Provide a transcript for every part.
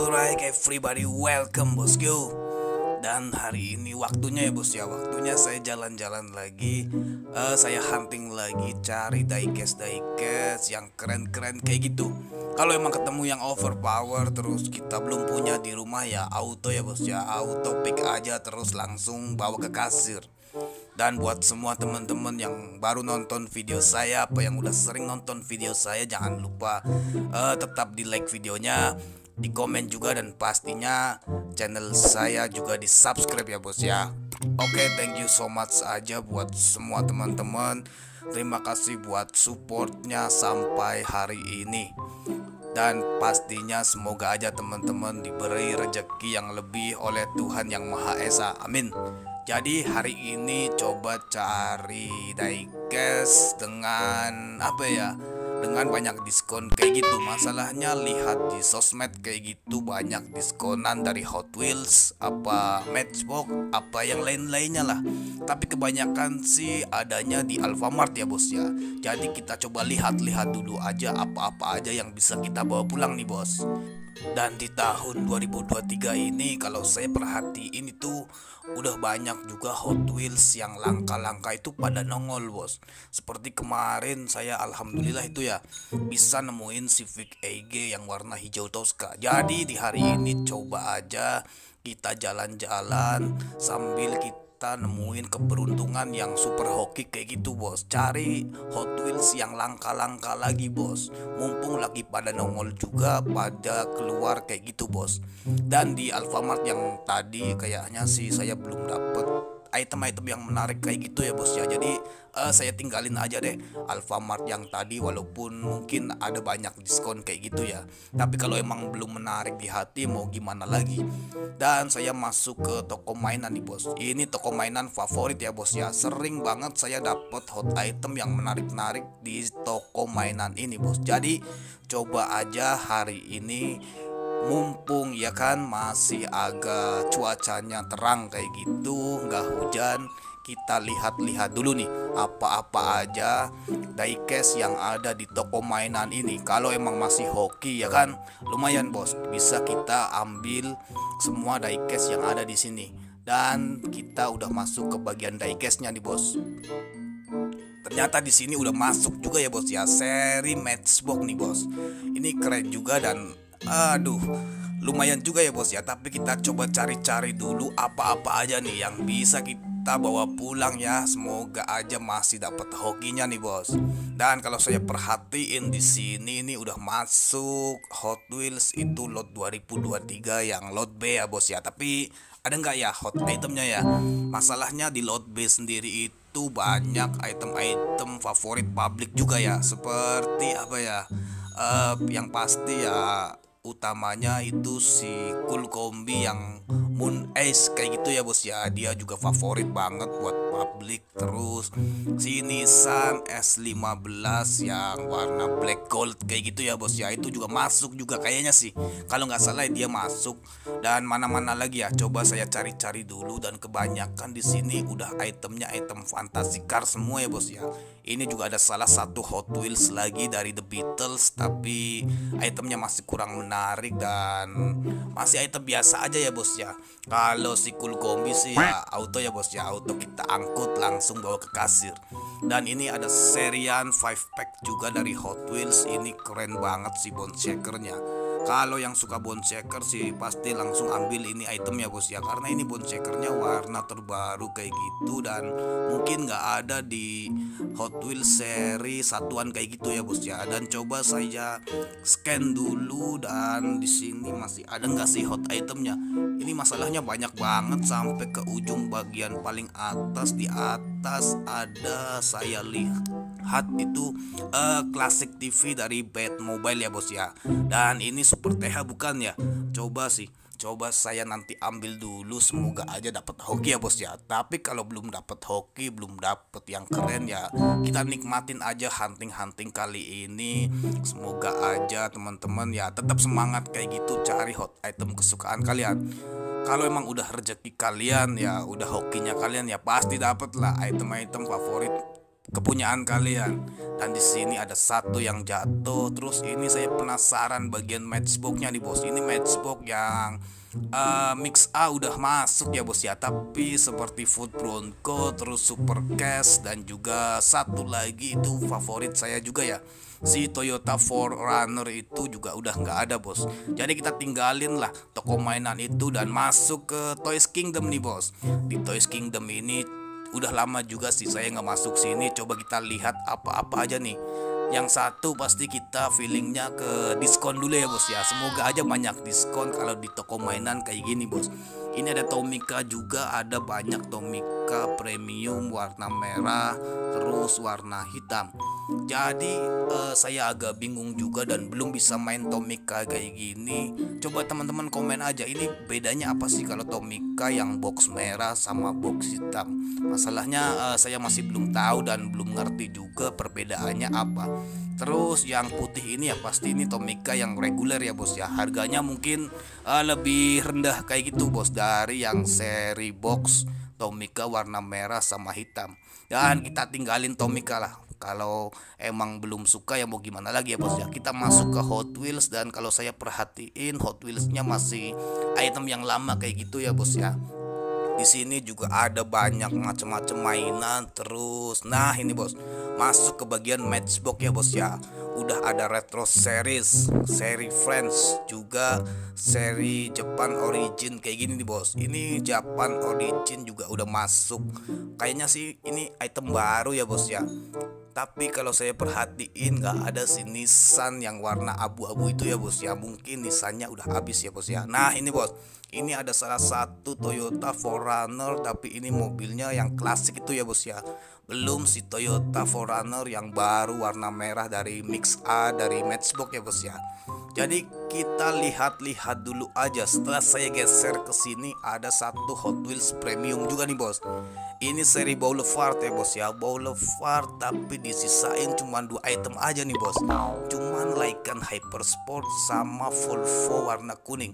Alright everybody, welcome bosku. Dan hari ini waktunya ya bos ya, waktunya saya jalan-jalan lagi. Saya hunting lagi, cari diecast yang keren-keren kayak gitu. Kalau emang ketemu yang overpower terus kita belum punya di rumah ya auto ya bos ya, auto pick aja terus langsung bawa ke kasir. Dan buat semua teman-teman yang baru nonton video saya, apa yang udah sering nonton video saya, jangan lupa tetap di like videonya, di komen juga, dan pastinya channel saya juga di subscribe ya bos ya. Oke, thank you so much aja buat semua teman-teman. Terima kasih buat supportnya sampai hari ini. Dan pastinya semoga aja teman-teman diberi rezeki yang lebih oleh Tuhan Yang Maha Esa. Amin. Jadi hari ini coba cari diecast dengan apa ya, dengan banyak diskon kayak gitu. Masalahnya lihat di sosmed kayak gitu banyak diskonan dari Hot Wheels, apa Matchbox, apa yang lain-lainnya lah. Tapi kebanyakan sih adanya di Alfamart ya bos ya. Jadi kita coba lihat-lihat dulu aja apa-apa aja yang bisa kita bawa pulang nih bos. Dan di tahun 2023 ini kalau saya perhatiin itu udah banyak juga Hot Wheels yang langka-langka itu pada nongol bos. Seperti kemarin saya alhamdulillah itu ya bisa nemuin Civic EG yang warna hijau Tosca. Jadi di hari ini coba aja kita jalan-jalan sambil kita nemuin keberuntungan yang super hoki kayak gitu bos. Cari Hot Wheels yang langka-langka lagi bos, mumpung lagi pada nongol juga, pada keluar kayak gitu bos. Dan di Alfamart yang tadi kayaknya sih saya belum dapet item-item yang menarik kayak gitu ya bos ya. Jadi saya tinggalin aja deh Alfamart yang tadi, walaupun mungkin ada banyak diskon kayak gitu ya. Tapi kalau emang belum menarik di hati mau gimana lagi. Dan saya masuk ke toko mainan nih bos. Ini toko mainan favorit ya bos ya. Sering banget saya dapet hot item yang menarik-menarik di toko mainan ini bos. Jadi coba aja hari ini, mumpung ya kan masih agak cuacanya terang kayak gitu, nggak hujan, kita lihat-lihat dulu nih apa-apa aja diecast yang ada di toko mainan ini. Kalau emang masih hoki ya kan, lumayan bos, bisa kita ambil semua diecast yang ada di sini. Dan kita udah masuk ke bagian diecastnya nih bos. Ternyata di sini udah masuk juga ya bos ya, seri Matchbox nih bos. Ini keren juga dan aduh, lumayan juga ya bos ya. Tapi kita coba cari-cari dulu apa-apa aja nih yang bisa kita bawa pulang ya. Semoga aja masih dapat hokinya nih bos. Dan kalau saya perhatiin di sini ini udah masuk Hot Wheels itu lot 2023 yang lot B ya bos ya. Tapi ada nggak ya hot itemnya ya? Masalahnya di lot B sendiri itu banyak item-item favorit publik juga ya. Seperti apa ya? Yang pasti ya utamanya itu si Cool Kombi yang Moon Ace kayak gitu ya bos ya. Dia juga favorit banget buat publik. Terus si Nissan S15 yang warna black gold kayak gitu ya bos ya, itu juga masuk juga kayaknya sih, kalau nggak salah dia masuk. Dan mana-mana lagi ya, coba saya cari-cari dulu. Dan kebanyakan di sini udah itemnya item fantasy car semua ya bos ya. Ini juga ada salah satu Hot Wheels lagi dari The Beatles, tapi itemnya masih kurang menarik dan masih item biasa aja ya bos ya. Kalau si Cool Kombi sih ya auto ya bos ya, auto kita angkut langsung bawa ke kasir. Dan ini ada serian 5 pack juga dari Hot Wheels. Ini keren banget sih bone shakernya. Kalau yang suka bone shaker sih pasti langsung ambil ini item ya bos ya, karena ini bone shakernya warna terbaru kayak gitu dan mungkin nggak ada di Hot Wheels seri satuan kayak gitu ya bos ya. Dan coba saya scan dulu, dan di sini masih ada nggak sih hot itemnya. Ini masalahnya banyak banget sampai ke ujung bagian paling atas. Di atas ada, saya lihat itu Classic TV dari Batmobile ya bos ya. Dan ini Super TH bukan ya? Coba saya nanti ambil dulu, semoga aja dapat hoki ya bos ya. Tapi kalau belum dapat hoki, belum dapat yang keren ya, kita nikmatin aja hunting-hunting kali ini. Semoga aja teman-teman ya tetap semangat kayak gitu, cari hot item kesukaan kalian. Kalau emang udah rezeki kalian ya, udah hokinya kalian ya, pasti dapet lah item-item favorit kepunyaan kalian. Dan di sini ada satu yang jatuh. Terus ini saya penasaran bagian matchboxnya nih bos. Ini matchbox yang mix A udah masuk ya bos ya, tapi seperti Food Bronco, terus Super Cash, dan juga satu lagi itu favorit saya juga ya, si Toyota 4Runner itu juga udah nggak ada bos. Jadi kita tinggalin lah toko mainan itu dan masuk ke Toys Kingdom nih bos. Di Toys Kingdom ini udah lama juga sih saya nggak masuk sini. Coba kita lihat apa-apa aja nih. Yang satu pasti kita feelingnya ke diskon dulu ya bos ya. Semoga aja banyak diskon kalau di toko mainan kayak gini bos. Ini ada Tomica juga, ada banyak Tomica premium warna merah terus warna hitam. Jadi saya agak bingung juga dan belum bisa main Tomica kayak gini. Coba teman-teman komen aja, ini bedanya apa sih kalau Tomica yang box merah sama box hitam. Masalahnya saya masih belum tahu dan belum ngerti juga perbedaannya apa. Terus yang putih ini ya pasti ini Tomica yang reguler ya bos ya. Harganya mungkin lebih rendah kayak gitu bos dari yang seri box Tomica warna merah sama hitam. Dan kita tinggalin Tomica lah. Kalau emang belum suka ya mau gimana lagi ya bos ya. Kita masuk ke Hot Wheels, dan kalau saya perhatiin Hot Wheelsnya masih item yang lama kayak gitu ya bos ya. Di sini juga ada banyak macam-macam mainan. Terus nah ini bos, masuk ke bagian matchbox ya bos ya. Udah ada retro series, seri Friends, juga seri Japan Origin kayak gini nih bos. Ini Japan Origin juga udah masuk. Kayaknya sih ini item baru ya bos ya. Tapi kalau saya perhatiin nggak ada si Nissan yang warna abu-abu itu ya bos ya. Mungkin Nissannya udah habis ya bos ya. Nah ini bos, ini ada salah satu Toyota 4Runner, tapi ini mobilnya yang klasik itu ya bos ya. Belum si Toyota 4Runner yang baru warna merah dari Mix A dari Matchbox ya bos ya. Jadi kita lihat-lihat dulu aja. Setelah saya geser ke sini ada satu Hot Wheels premium juga nih bos. Ini seri Boulevard ya bos ya. Boulevard tapi disisain cuma 2 item aja nih bos. Cuman Lycan Hypersport sama Volvo warna kuning.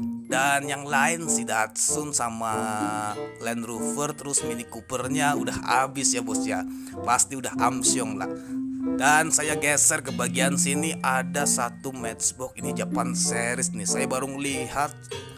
Dan yang lain si Datsun sama Land Rover terus Mini Coopernya udah habis ya bos ya. Pasti udah amsyong lah. Dan saya geser ke bagian sini ada satu matchbox, ini Japan series nih. Saya baru lihat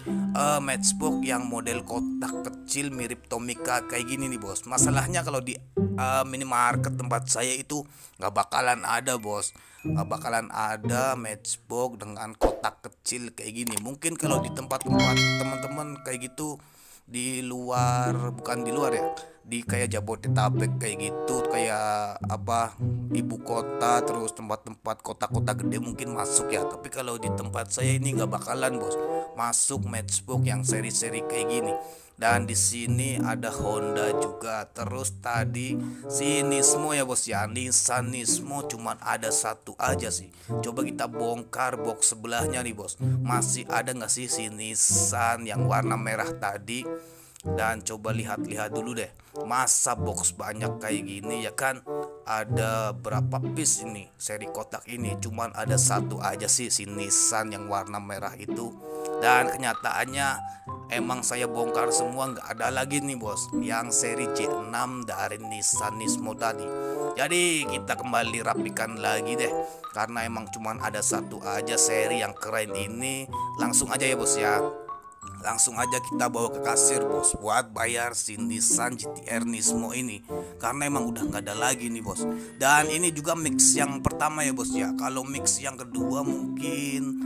matchbox yang model kotak kecil mirip Tomica kayak gini nih bos. Masalahnya kalau di minimarket tempat saya itu nggak bakalan ada bos. Nggak bakalan ada matchbox dengan kotak kecil kayak gini. Mungkin kalau di tempat-tempat teman-teman kayak gitu di luar, bukan di luar ya, di kayak Jabodetabek kayak gitu, kayak apa ibu kota, terus tempat-tempat kota-kota gede mungkin masuk ya. Tapi kalau di tempat saya ini nggak bakalan bos masuk matchbox yang seri-seri kayak gini. Dan di sini ada Honda juga. Terus tadi si Nismo ya bos ya, Nissan Nismo cuman ada satu aja sih. Coba kita bongkar box sebelahnya nih bos. Masih ada nggak sih si Nissan yang warna merah tadi? Dan coba lihat-lihat dulu deh. Masa box banyak kayak gini ya kan? Ada berapa piece ini seri kotak ini? Cuman ada satu aja sih si Nissan yang warna merah itu. Dan kenyataannya emang saya bongkar semua, nggak ada lagi nih bos yang seri J6 dari Nissan Nismo tadi. Jadi kita kembali rapikan lagi deh, karena emang cuman ada satu aja seri yang keren ini. Langsung aja ya bos ya, langsung aja kita bawa ke kasir bos buat bayar si Nissan GTR Nismo ini, karena emang udah nggak ada lagi nih bos. Dan ini juga mix yang pertama ya bos ya. Kalau mix yang kedua mungkin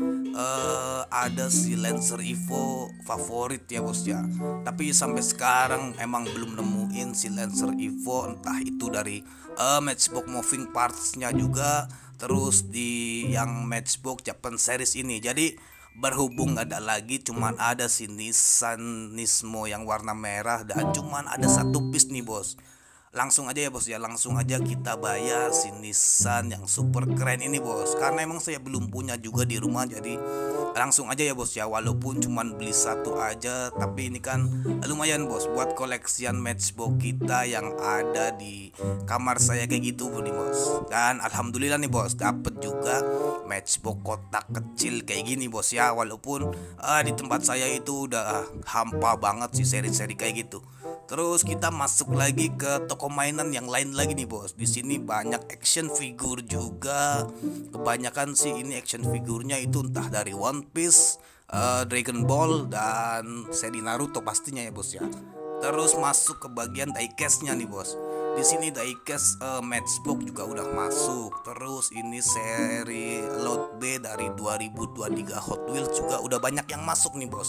ada si Lancer Evo favorit ya bos ya. Tapi sampai sekarang emang belum nemuin si Lancer Evo, entah itu dari matchbox moving partsnya juga, terus di yang matchbox Japan series ini. Jadi berhubung gak ada lagi, cuman ada si Nissan Nismo yang warna merah dan cuman ada satu piece nih bos. Langsung aja ya bos ya, langsung aja kita bayar si Nissan yang super keren ini bos. Karena emang saya belum punya juga di rumah, jadi langsung aja ya bos ya. Walaupun cuman beli satu aja, tapi ini kan lumayan bos buat koleksian matchbox kita yang ada di kamar saya kayak gitu nih bos. Dan alhamdulillah nih bos, dapet juga matchbox kotak kecil kayak gini bos ya. Walaupun di tempat saya itu udah hampa banget sih seri-seri kayak gitu. Terus kita masuk lagi ke toko mainan yang lain lagi nih bos. Di sini banyak action figure juga. Kebanyakan sih ini action figurnya itu entah dari One Piece, Dragon Ball dan seri Naruto pastinya ya bos ya. Terus masuk ke bagian diecast-nya nih bos. Di sini diecast Matchbox juga udah masuk. Terus ini seri Lot B dari 2023 Hot Wheels juga udah banyak yang masuk nih bos.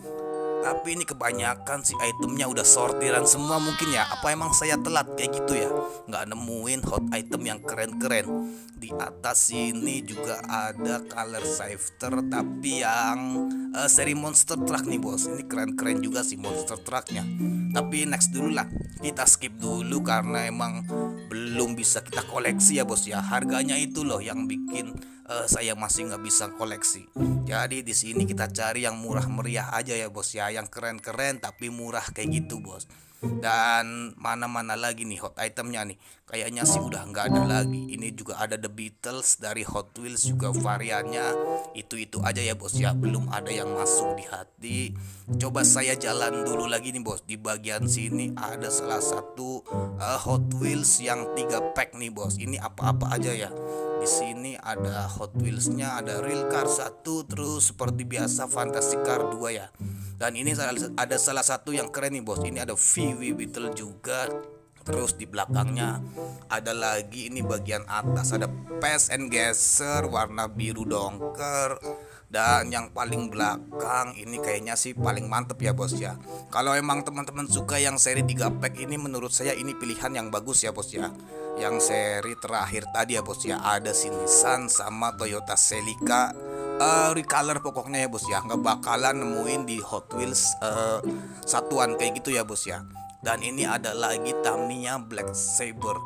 Tapi ini kebanyakan sih itemnya udah sortiran semua mungkin ya. Apa emang saya telat kayak gitu ya, nggak nemuin hot item yang keren-keren. Di atas sini juga ada color shifter tapi yang seri monster truck nih bos. Ini keren-keren juga sih monster trucknya. Tapi next dulu lah, kita skip dulu karena emang belum bisa kita koleksi ya bos ya. Harganya itu loh yang bikin saya masih nggak bisa koleksi. Jadi di sini kita cari yang murah meriah aja ya bos ya, yang keren-keren tapi murah kayak gitu bos. Dan mana-mana lagi nih hot itemnya nih, kayaknya sih udah nggak ada lagi. Ini juga ada The Beatles dari Hot Wheels juga variannya itu aja ya bos ya, belum ada yang masuk di hati. Coba saya jalan dulu lagi nih bos. Di bagian sini ada salah satu Hot Wheels yang 3 pack nih bos. Ini apa-apa aja ya. Di sini ada Hot Wheels-nya, ada Real Car 1, terus seperti biasa Fantasy Car 2 ya. Dan ini ada salah satu yang keren nih bos. Ini ada VW Beetle juga. Terus di belakangnya ada lagi, ini bagian atas ada Pace and Gasser warna biru dongker. Dan yang paling belakang ini kayaknya sih paling mantep ya bos ya. Kalau emang teman-teman suka yang seri 3 pack ini, menurut saya ini pilihan yang bagus ya bos ya. Yang seri terakhir tadi ya bos ya, ada si Nissan sama Toyota Celica recolor pokoknya ya bos ya. Nggak bakalan nemuin di Hot Wheels satuan kayak gitu ya bos ya. Dan ini ada lagi Tamiya Black Saber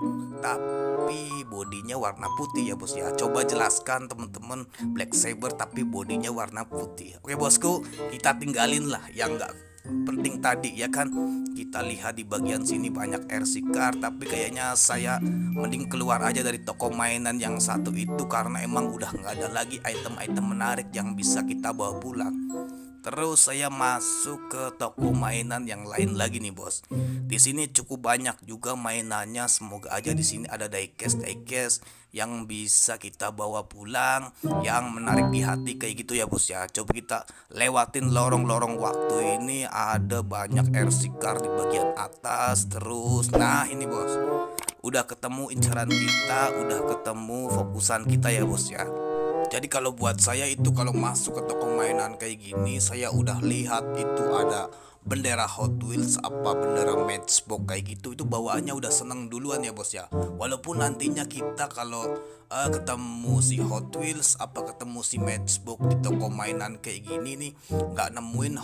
tapi bodinya warna putih ya bos ya. Coba jelaskan temen-temen, Black Saber tapi bodinya warna putih. Oke bosku, kita tinggalin lah yang nggak penting tadi ya kan. Kita lihat di bagian sini banyak RC car, tapi kayaknya saya mending keluar aja dari toko mainan yang satu itu karena emang udah nggak ada lagi item-item menarik yang bisa kita bawa pulang. Terus saya masuk ke toko mainan yang lain lagi nih bos. Di sini cukup banyak juga mainannya. Semoga aja di sini ada diecast yang bisa kita bawa pulang, yang menarik di hati kayak gitu ya bos ya. Coba kita lewatin lorong-lorong waktu ini. Ada banyak RC car di bagian atas. Terus nah ini bos, udah ketemu incaran kita, udah ketemu fokusan kita ya bos ya. Jadi kalau buat saya itu, kalau masuk ke toko mainan kayak gini, saya udah lihat itu ada bendera Hot Wheels apa bendera Matchbox kayak gitu, itu bawaannya udah seneng duluan ya bos ya. Walaupun nantinya kita kalau ketemu si Hot Wheels apa ketemu si Matchbox di toko mainan kayak gini nih, nggak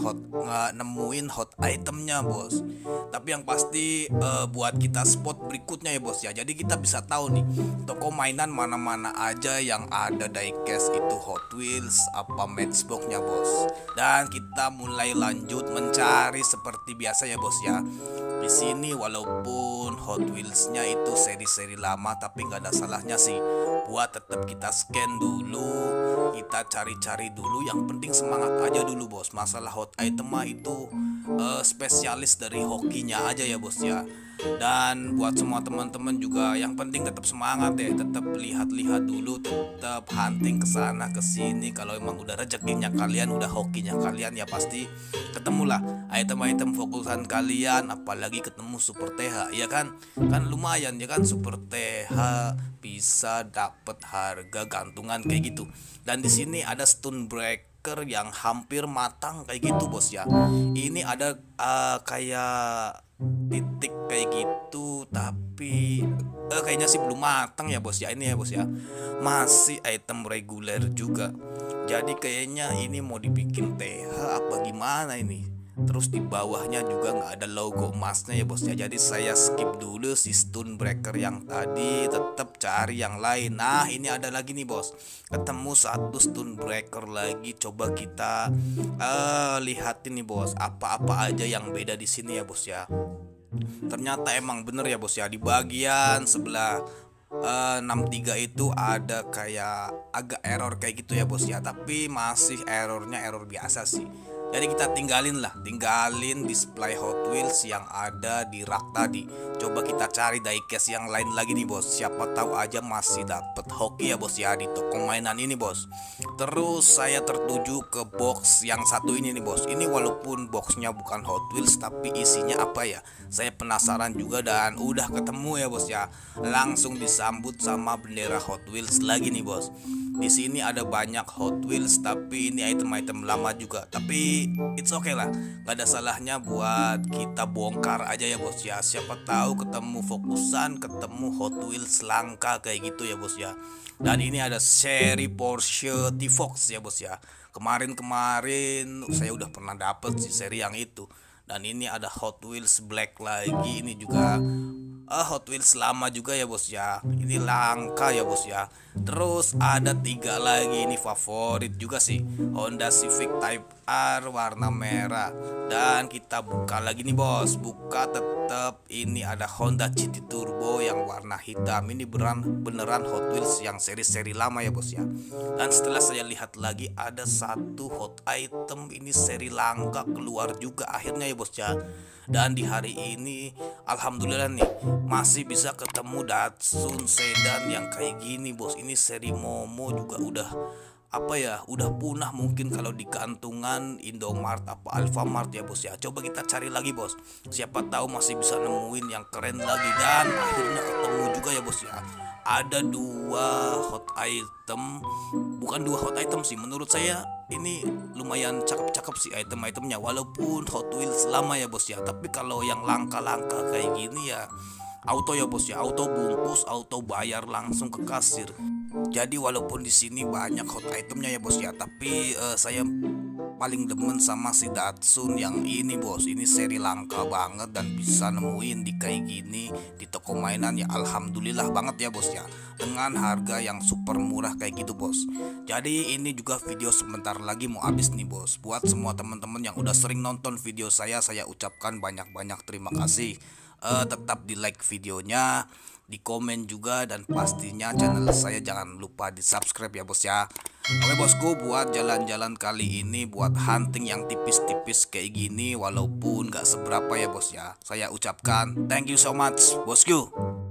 nemuin hot itemnya bos. Tapi yang pasti buat kita spot berikutnya ya bos ya. Jadi kita bisa tahu nih toko mainan mana-mana aja yang ada diecast itu Hot Wheels apa Matchbox-nya bos. Dan kita mulai lanjut mencari seperti biasa ya bos ya. Di sini walaupun Hot Wheels-nya itu seri-seri lama, tapi nggak ada salahnya sih buat tetap kita scan dulu, kita cari-cari dulu. Yang penting semangat aja dulu bos. Masalah hot item mah itu spesialis dari hokinya aja ya bos ya. Dan buat semua teman-teman juga yang penting tetap semangat ya, tetap lihat-lihat dulu, tetap hunting ke sana ke sini. Kalau emang udah rezekinya kalian, udah hokinya kalian, ya pasti ketemulah item-item fokusan kalian. Apalagi ketemu Super TH ya kan. Kan lumayan ya kan, Super TH bisa dapet harga gantungan kayak gitu. Dan di sini ada Stone Breaker yang hampir matang kayak gitu bos ya. Ini ada kayak titik kayak gitu, tapi kayaknya sih belum matang ya bos ya. Ini ya bos ya, masih item reguler juga. Jadi kayaknya ini mau dibikin TH apa gimana ini. Terus di bawahnya juga nggak ada logo emasnya ya bos ya. Jadi saya skip dulu si Stone Breaker yang tadi, tetap cari yang lain. Nah ini ada lagi nih bos, ketemu satu Stone Breaker lagi. Coba kita lihat ini bos, apa-apa aja yang beda di sini ya bos ya. Ternyata emang bener ya bos ya, di bagian sebelah 63 itu ada kayak agak error kayak gitu ya bos ya. Tapi masih errornya error biasa sih. Jadi kita tinggalin display Hot Wheels yang ada di rak tadi. Coba kita cari diecast yang lain lagi nih bos. Siapa tahu aja masih dapet hoki ya bos ya di toko mainan ini bos. Terus saya tertuju ke box yang satu ini nih bos. Ini walaupun boxnya bukan Hot Wheels tapi isinya apa ya? Saya penasaran juga dan udah ketemu ya bos ya. Langsung disambut sama bendera Hot Wheels lagi nih bos. Di sini ada banyak Hot Wheels tapi ini item-item lama juga. Tapi it's okay lah, nggak ada salahnya buat kita bongkar aja ya bos ya. Siapa tahu ketemu fokusan, ketemu Hot Wheels langka kayak gitu ya bos ya. Dan ini ada seri Porsche T-Fox ya bos ya. Kemarin saya udah pernah dapet sih seri yang itu. Dan ini ada Hot Wheels Black lagi. Ini juga Hot Wheels lama juga ya bos ya. Ini langka ya bos ya. Terus ada 3 lagi, ini favorit juga sih, Honda Civic Type R warna merah. Dan kita buka lagi nih bos. Buka tetap ini ada Honda GT Turbo yang warna hitam. Ini beneran Hot Wheels yang seri-seri lama ya bos ya. Dan setelah saya lihat lagi ada satu hot item, ini seri langka keluar juga akhirnya ya bos ya. Dan di hari ini alhamdulillah nih masih bisa ketemu Datsun sedan yang kayak gini bos. Ini seri Momo juga udah udah punah mungkin kalau di kantungan Indomart apa Alfamart ya bos ya. Coba kita cari lagi bos, siapa tahu masih bisa nemuin yang keren lagi. Dan akhirnya ketemu juga ya bos ya. Ada 2 hot item, bukan 2 hot item sih, menurut saya ini lumayan cakep-cakep sih item-itemnya. Walaupun Hot Wheels lama ya bos ya, tapi kalau yang langka-langka kayak gini ya auto ya bos ya, auto bungkus, auto bayar langsung ke kasir. Jadi walaupun di sini banyak hot itemnya ya bos ya, tapi saya paling demen sama si Datsun yang ini bos. Ini seri langka banget dan bisa nemuin di kayak gini di toko mainan ya, alhamdulillah banget ya bos ya, dengan harga yang super murah kayak gitu bos. Jadi ini juga video sebentar lagi mau habis nih bos. Buat semua teman-teman yang udah sering nonton video saya ucapkan banyak-banyak terima kasih. Tetap di like videonya, di komen juga, dan pastinya channel saya jangan lupa di subscribe ya bos ya. Oke bosku, buat jalan-jalan kali ini, buat hunting yang tipis-tipis kayak gini walaupun gak seberapa ya bos ya, saya ucapkan thank you so much bosku.